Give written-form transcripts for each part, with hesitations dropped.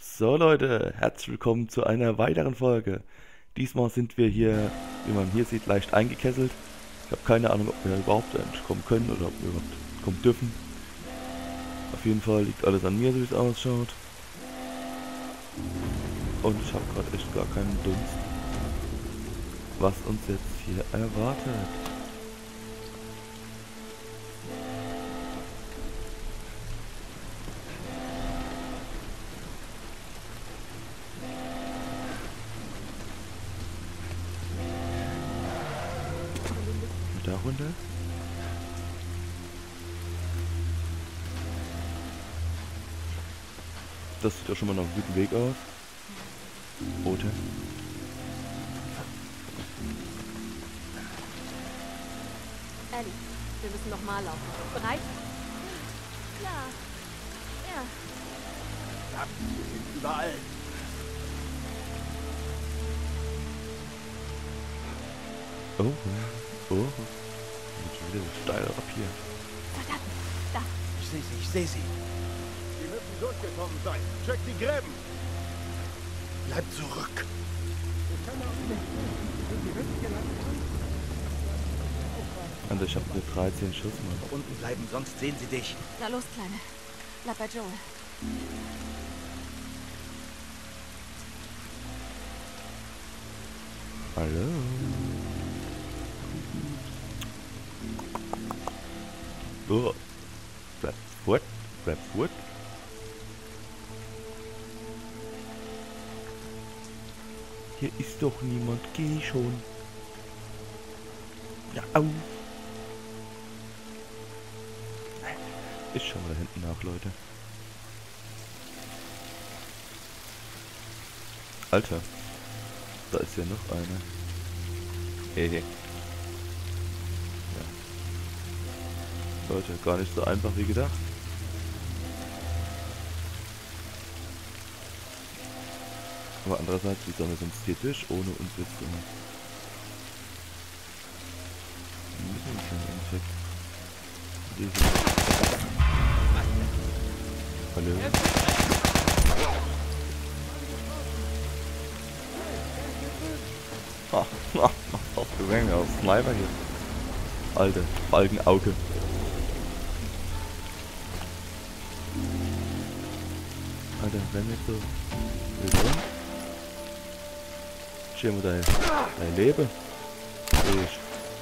So Leute, herzlich willkommen zu einer weiteren Folge. Diesmal sind wir hier, wie man hier sieht, leicht eingekesselt. Ich habe keine Ahnung, ob wir überhaupt entkommen können oder ob wir überhaupt kommen dürfen. Auf jeden Fall liegt alles an mir, so wie es ausschaut. Und ich habe gerade echt gar keinen Dunst, was uns jetzt hier erwartet. Da runter. Das sieht doch schon mal nach einem guten Weg aus. Oder? Ellie, wir müssen nochmal laufen. Bereit? Ja. Ja. Ja, wir sind überall. Oh, oh. Jetzt wieder so steiler ab hier. Verdammt. Da. Ich sehe sie. Sie müssen durchgekommen sein. Check die Gräben. Bleib zurück. Also ich habe nur 13 Schuss, Mann. Unten bleiben, sonst sehen sie dich. Na los, Kleine. Bleib bei Joel. Hallo. Oh. Bleib fort. Bleib fort. Hier ist doch niemand. Geh schon. Ja, au. Ich schau mal da hinten nach, Leute. Alter. Da ist ja noch einer. Hey. Ja. Leute, gar nicht so einfach wie gedacht. Aber andererseits, wie sollen wir sonst hier durch, ohne uns jetzt wir müssen uns ja im Endeffekt. Hallo. Ach, du Menge aus Sniper hier. Alter, Balkenauge. Alter, wenn jetzt so willkommen. Schau mal dein Leben. Ich.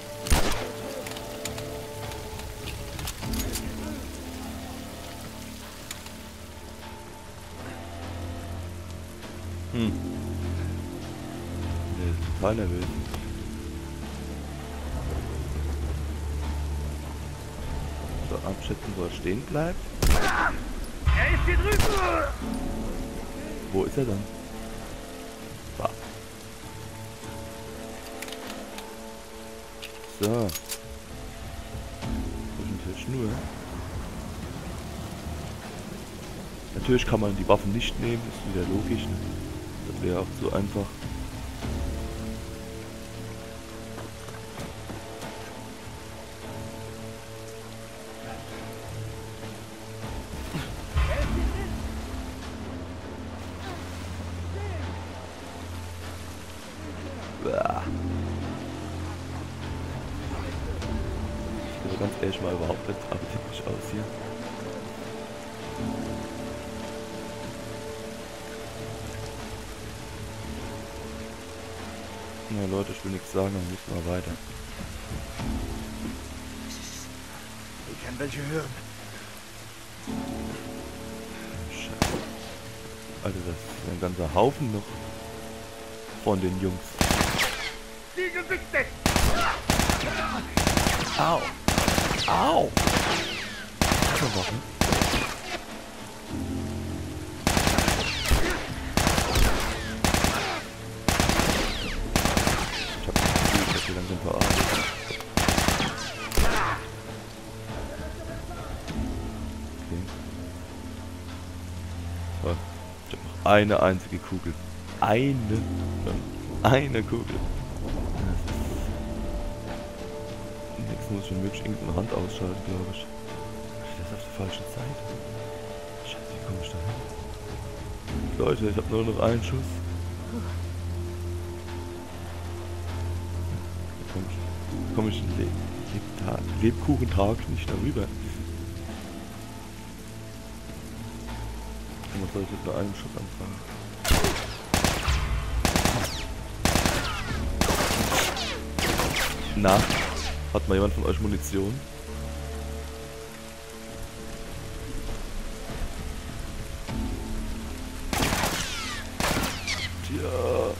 Total nervös. So, abschätzen, wo er stehen bleibt. Er ist hier drüben. Wo ist er dann? Da. So. Das ist natürlich nur. Natürlich kann man die Waffen nicht nehmen, ist wieder logisch. Ne? Das wäre auch so einfach. Sieht aber ganz ehrlich mal überhaupt nicht appetitlich aus hier. Na Leute, ich will nichts sagen, dann müssen wir weiter. Ich kann welche hören. Scheiße. Alter, das ist ein ganzer Haufen noch von den Jungs. Die Gesichter! Au! Au! Schon Waffen? Ich hab das Gefühl, dass wir langsam verarscht. Okay. So. Ich hab noch eine einzige Kugel. Eine Kugel. Jetzt muss ich schon wirklich irgendeine Hand ausschalten, glaube ich. Das ist auf der falschen Seite. Scheiße, wie komme ich da hin? Leute, ich habe nur noch einen Schuss. Da komm ich in Lebkuchentag nicht darüber. Was soll ich mit nur einem Schuss anfangen? Na, hat mal jemand von euch Munition? Tja.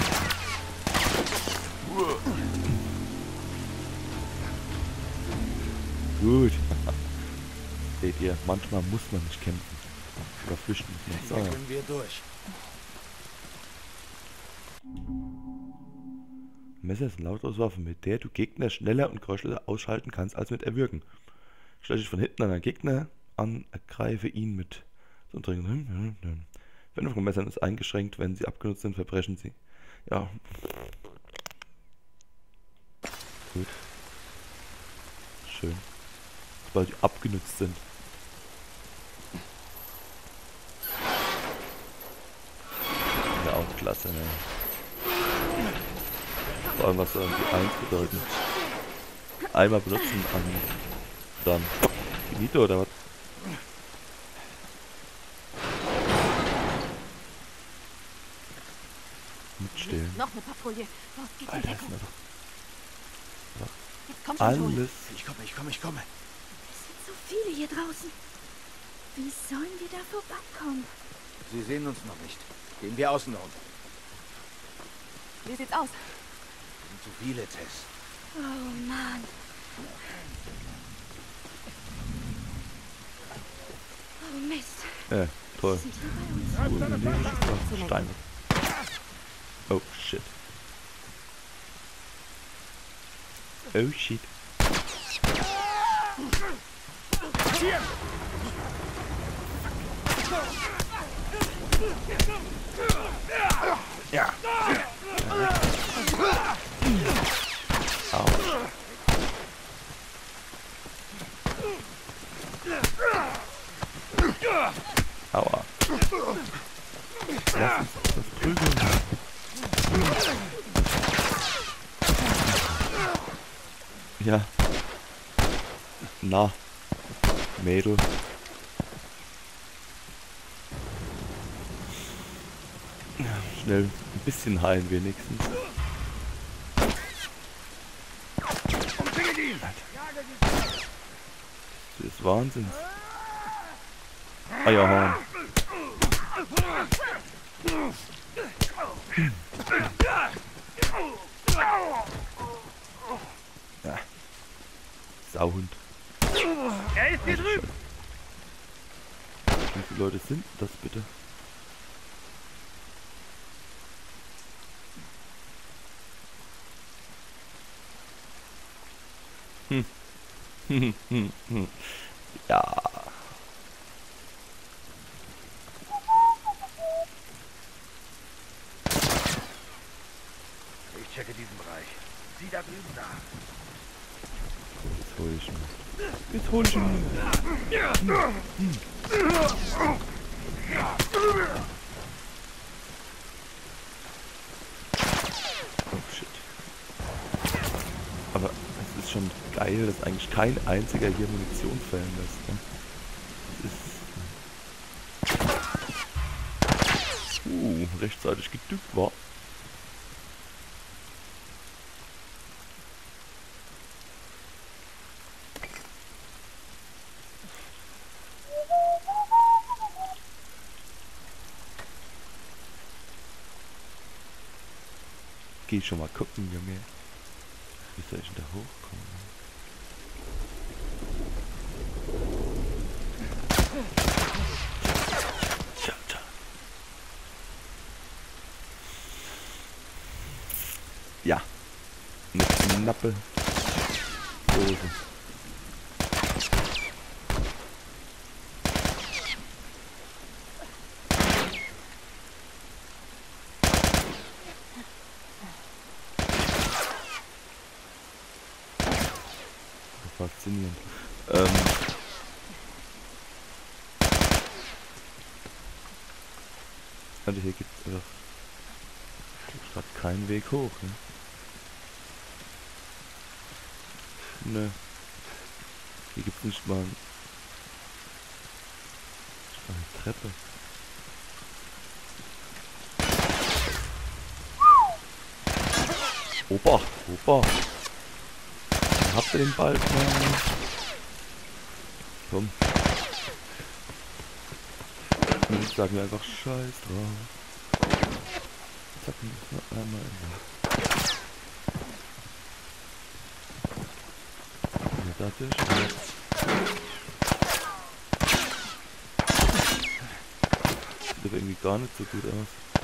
Gut. Seht ihr, manchmal muss man nicht kämpfen. Oder flüchten. So. Hier können wir durch. Messer ist eine Lautloswaffe, mit der du Gegner schneller und geräuschloser ausschalten kannst als mit Erwürgen. Stelle dich von hinten an einen Gegner an, ergreife ihn mit so einem Verwendung von Messern ist eingeschränkt, wenn sie abgenutzt sind, verbrechen sie. Ja. Gut. Schön. Sobald die abgenutzt sind. Ja, auch klasse, ne? Vor allem, was soll die 1 bedeuten? Einmal benutzen an dann Finito oder was? Mitstehlen. Noch eine Patrouille. Los, geht in Alter, ist Deckung. mir Jetzt doch kommt schon schon. alles. Ich komme. Es sind so viele hier draußen. Wie sollen wir da vorbeikommen? Sie sehen uns noch nicht. Gehen wir außen rum. Wie sieht's aus? Es sind zu viele, Tess. Oh Mann. Oh Mist. Toll. Sind hier bei uns? Steine. Oh shit. Oh shit. Ja. Au. Aua. Lass uns das prügeln. Ja. Na. Mädel. Ja, schnell ein bisschen heilen wenigstens. Das ist Wahnsinn. Eierhorn. Ja. Sauhund. Er ist hier drüben. Wie viele Leute sind das bitte? Ja. Ich checke diesen Bereich. Sieh da drüben nach. Jetzt hol ich ihn. Jetzt hol ich ihn. Oh shit. Aber es ist schon geil, dass eigentlich kein einziger hier Munition fällen lässt. Ne? Das ist... rechtzeitig gedückt war. Geh schon mal gucken, Junge. Wie soll ich denn da hochkommen? Tja, tja. Ja. Eine knappe Dose. Faszinierend. Also hier gibt es einfach gerade keinen Weg hoch, ne? Ne. Hier gibt es nicht mal eine Treppe. Opa, Opa. Habt ihr den Ball? Komm. Ich sag mir einfach Scheiß drauf. Zack, das noch einmal. Ja, das ist sieht aber irgendwie gar nicht so gut aus.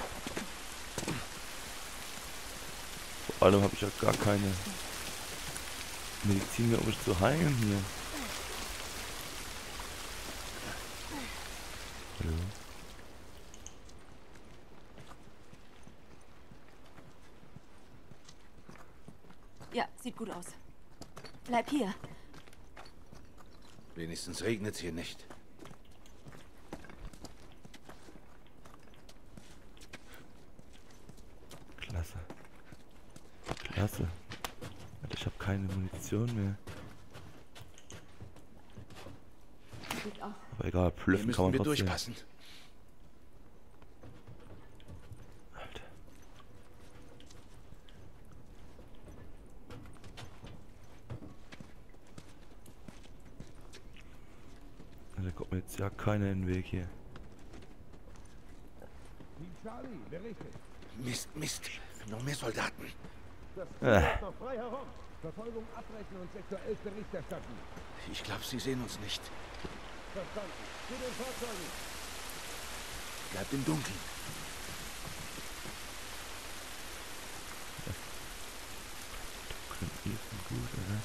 Vor allem habe ich ja gar keine Medizin mehr, um mich zu heilen hier. Hallo? Ja, sieht gut aus. Bleib hier. Wenigstens regnet es hier nicht. Klasse. Klasse. Ich habe keine Munition mehr. Sieht aus. Aber egal, Hier plüffen kann müssten man wir trotzdem. durchpassen. Alter. Da kommt mir jetzt ja keiner in den Weg hier. Team Charlie, berichtet. Mist, Mist. Noch mehr Soldaten. Das Ziel ist noch frei herum. Verfolgung abbrechen und Sektor 11 Bericht erstatten. Ich glaube, sie sehen uns nicht. Verstanden. Zu den Fahrzeugen. Bleibt im Dunkeln. Hier ist gut, oder?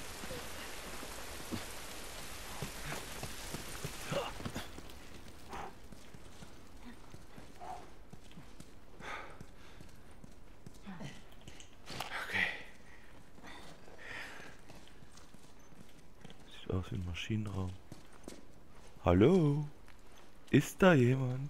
Okay. Sieht aus wie ein Maschinenraum. Hallo? Ist da jemand?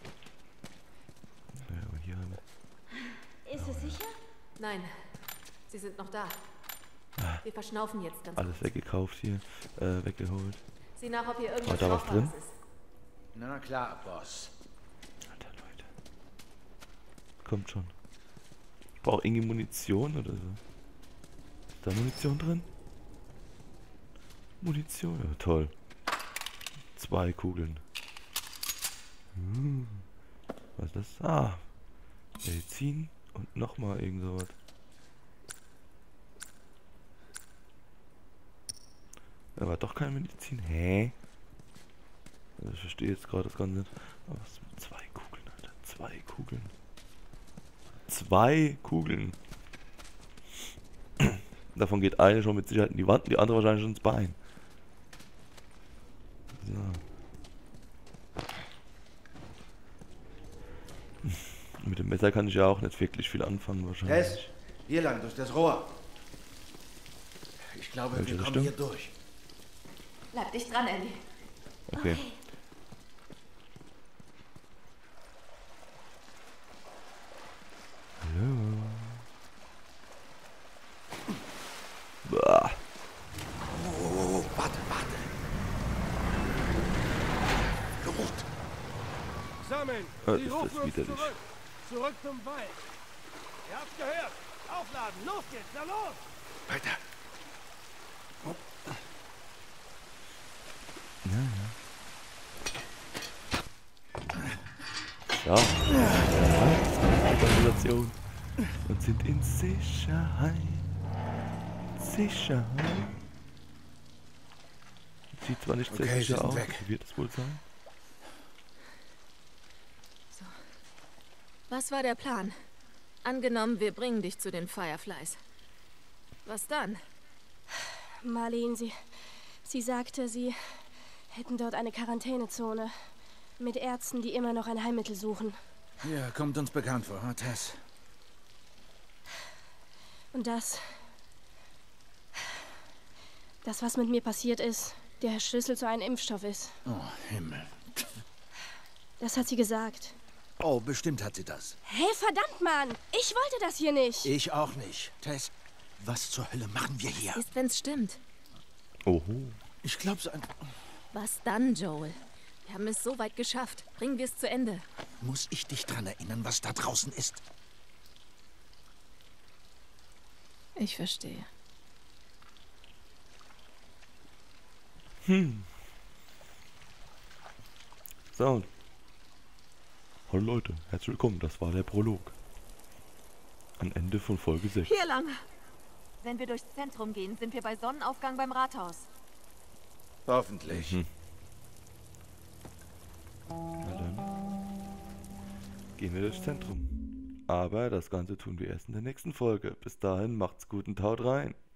Ja, aber hier haben wir Ist es sicher? Nein, sie sind noch da. Wir verschnaufen jetzt ganz alles weggekauft hier, weggeholt. Sieh nach, ob hier War irgendwas da was drin? Brauchbares ist. Na klar, Boss. Alter Leute. Kommt schon. Ich brauche irgendwie Munition oder so. Ist da Munition drin? Munition, ja, toll. 2 Kugeln. Was ist das? Ah. Medizin und nochmal irgend sowas. Da war doch keine Medizin. Hä? Also ich verstehe jetzt gerade das Ganze nicht. Aber was mit 2 Kugeln, Alter? 2 Kugeln. 2 Kugeln. Davon geht eine schon mit Sicherheit in die Wand und die andere wahrscheinlich schon ins Bein. So. Mit dem Messer kann ich ja auch nicht wirklich viel anfangen wahrscheinlich. Tess, hier lang, durch das Rohr. Ich glaube, Welche wir kommen Richtung? hier durch. Bleib dicht dran, Ellie. Okay. Hallo. Bah. Oh, warte, warte. Gut. Sammeln. Ah, Sie ist rufen das uns widerlich. zurück. Zurück zum Wald. Ihr habt's gehört. Aufladen. Los geht's. Na los. Weiter. Ja. Organisation. Und sind in Sicherheit. Sicherheit. Sieht zwar nicht sehr Okay, sie sicher sind aus, weg. wie wird es wohl sein? Was war der Plan? Angenommen, wir bringen dich zu den Fireflies. Was dann? Marlene, sie sagte, sie hätten dort eine Quarantänezone mit Ärzten, die immer noch ein Heilmittel suchen. Ja, kommt uns bekannt vor, huh, Tess? Und das, was mit mir passiert ist, der Schlüssel zu einem Impfstoff ist. Oh, Himmel. Das hat sie gesagt. Oh, bestimmt hat sie das. Hey, verdammt, Mann! Ich wollte das hier nicht! Ich auch nicht. Tess, was zur Hölle machen wir hier? Ist, wenn's stimmt. Oho. Ich glaube so ein... Was dann, Joel? Wir haben es so weit geschafft. Bringen wir es zu Ende. Muss ich dich dran erinnern, was da draußen ist? Ich verstehe. So. Hallo Leute, herzlich willkommen. Das war der Prolog. Am Ende von Folge 6. Hier lang. Wenn wir durchs Zentrum gehen, sind wir bei Sonnenaufgang beim Rathaus. Hoffentlich. Na dann gehen wir durchs Zentrum. Aber das Ganze tun wir erst in der nächsten Folge. Bis dahin macht's gut und haut rein.